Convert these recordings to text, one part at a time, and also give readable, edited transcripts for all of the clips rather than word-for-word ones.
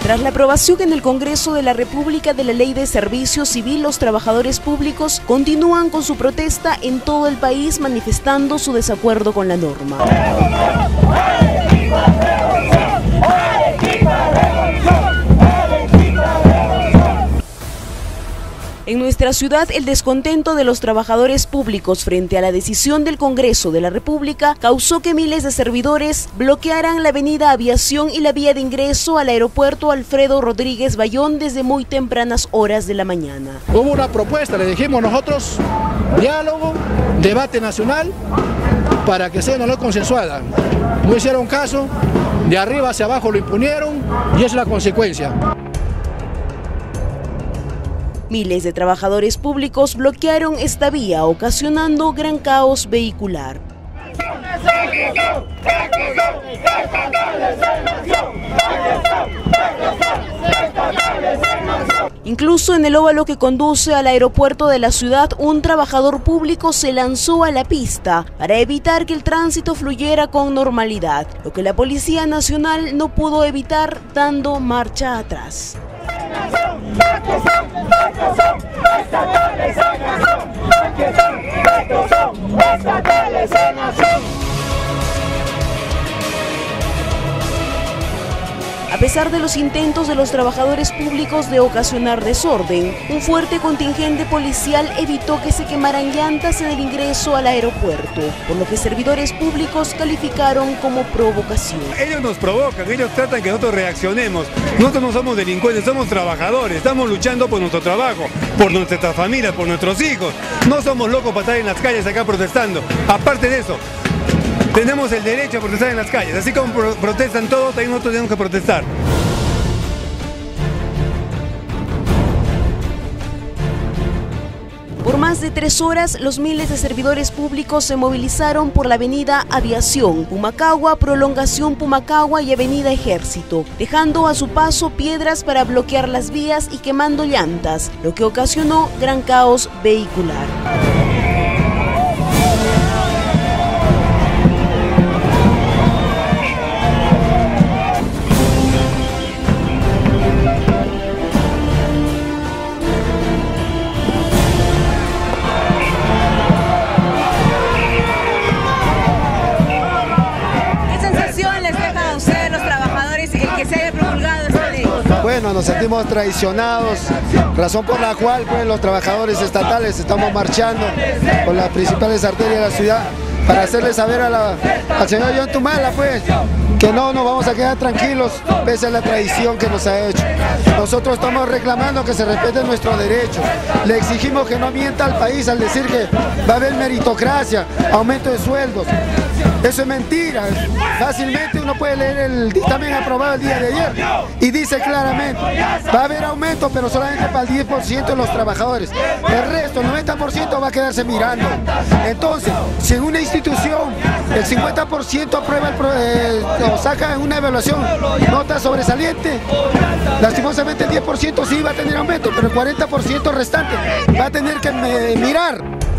Tras la aprobación en el Congreso de la República de la Ley de Servicio Civil, los trabajadores públicos continúan con su protesta en todo el país, manifestando su desacuerdo con la norma. En nuestra ciudad, el descontento de los trabajadores públicos frente a la decisión del Congreso de la República causó que miles de servidores bloquearan la avenida Aviación y la vía de ingreso al aeropuerto Alfredo Rodríguez Bayón desde muy tempranas horas de la mañana. Hubo una propuesta, le dijimos nosotros, diálogo, debate nacional, para que sea una ley consensuada. No hicieron caso, de arriba hacia abajo lo imponieron y esa es la consecuencia. Miles de trabajadores públicos bloquearon esta vía, ocasionando gran caos vehicular. Incluso en el óvalo que conduce al aeropuerto de la ciudad, un trabajador público se lanzó a la pista para evitar que el tránsito fluyera con normalidad, lo que la Policía Nacional no pudo evitar dando marcha atrás. A pesar de los intentos de los trabajadores públicos de ocasionar desorden, un fuerte contingente policial evitó que se quemaran llantas en el ingreso al aeropuerto, por lo que servidores públicos calificaron como provocación. Ellos nos provocan, ellos tratan que nosotros reaccionemos. Nosotros no somos delincuentes, somos trabajadores, estamos luchando por nuestro trabajo, por nuestras familias, por nuestros hijos. No somos locos para estar en las calles acá protestando. Aparte de eso, tenemos el derecho a protestar en las calles, así como protestan todos, también nosotros tenemos que protestar. Por más de 3 horas, los miles de servidores públicos se movilizaron por la avenida Aviación, Pumacagua, Prolongación Pumacagua y avenida Ejército, dejando a su paso piedras para bloquear las vías y quemando llantas, lo que ocasionó gran caos vehicular. Bueno, nos sentimos traicionados, razón por la cual pues, los trabajadores estatales estamos marchando por las principales arterias de la ciudad para hacerle saber al señor John Tumala pues, que no nos vamos a quedar tranquilos pese a la traición que nos ha hecho. Nosotros estamos reclamando que se respeten nuestros derechos, le exigimos que no mienta al país al decir que va a haber meritocracia, aumento de sueldos. Eso es mentira, fácilmente uno puede leer el dictamen aprobado el día de ayer y dice claramente, va a haber aumento pero solamente para el 10% de los trabajadores, el resto, el 90% va a quedarse mirando. Entonces, si en una institución el 50% aprueba o saca en una evaluación nota sobresaliente, lastimosamente el 10% sí va a tener aumento, pero el 40% restante va a tener que mirar.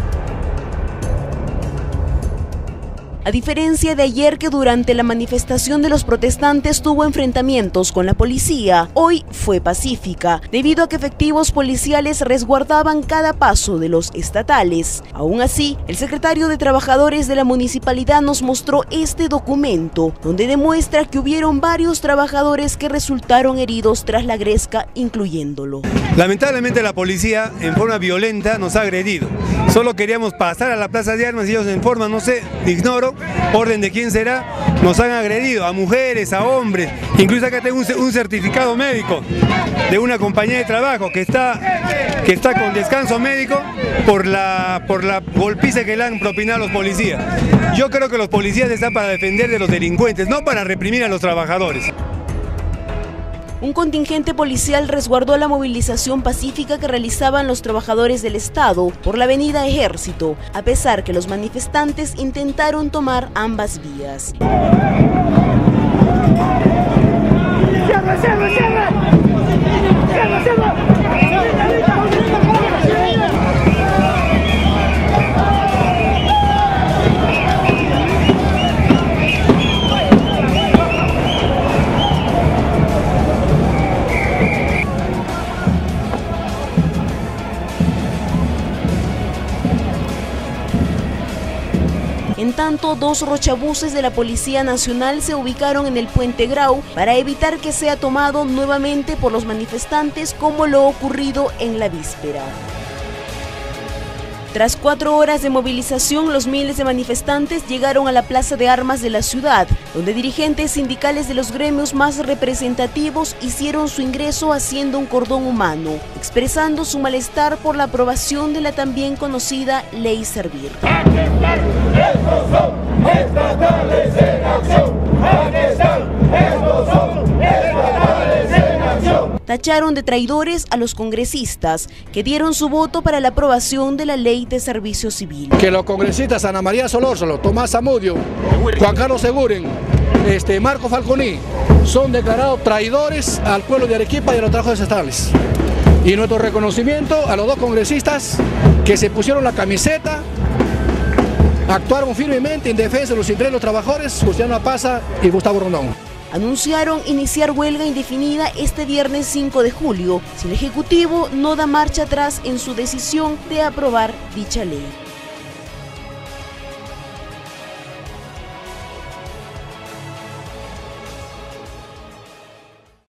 A diferencia de ayer, que durante la manifestación de los protestantes tuvo enfrentamientos con la policía, hoy fue pacífica, debido a que efectivos policiales resguardaban cada paso de los estatales. Aún así, el secretario de Trabajadores de la municipalidad nos mostró este documento, donde demuestra que hubieron varios trabajadores que resultaron heridos tras la gresca, incluyéndolo. Lamentablemente la policía en forma violenta nos ha agredido. Solo queríamos pasar a la plaza de armas y ellos en forma, no sé, ignoro, orden de quién será, nos han agredido a mujeres, a hombres. Incluso acá tengo un certificado médico de una compañía de trabajo que está con descanso médico por la golpiza que le han propinado a los policías. Yo creo que los policías están para defender de los delincuentes, no para reprimir a los trabajadores. Un contingente policial resguardó la movilización pacífica que realizaban los trabajadores del Estado por la avenida Ejército, a pesar que los manifestantes intentaron tomar ambas vías. ¡Cierra, cierra, cierra! ¡Cierra, cierra! En tanto, 2 rochabuses de la Policía Nacional se ubicaron en el Puente Grau para evitar que sea tomado nuevamente por los manifestantes como lo ocurrido en la víspera. Tras 4 horas de movilización, los miles de manifestantes llegaron a la Plaza de Armas de la ciudad, donde dirigentes sindicales de los gremios más representativos hicieron su ingreso haciendo un cordón humano, expresando su malestar por la aprobación de la también conocida Ley Servir. Aquí están, estos son estatales en acción. Aquí están, estos son estatales en acción. Tacharon de traidores a los congresistas que dieron su voto para la aprobación de la Ley de Servicio Civil. Que los congresistas Ana María Solórzano, Tomás Zamudio, Juan Carlos Seguren, Marco Falconi, son declarados traidores al pueblo de Arequipa y a los trabajadores estatales. Y nuestro reconocimiento a los 2 congresistas que se pusieron la camiseta, actuaron firmemente en defensa de los intereses de los trabajadores, Justiano Apaza y Gustavo Rondón. Anunciaron iniciar huelga indefinida este viernes 5 de julio si el Ejecutivo no da marcha atrás en su decisión de aprobar dicha ley.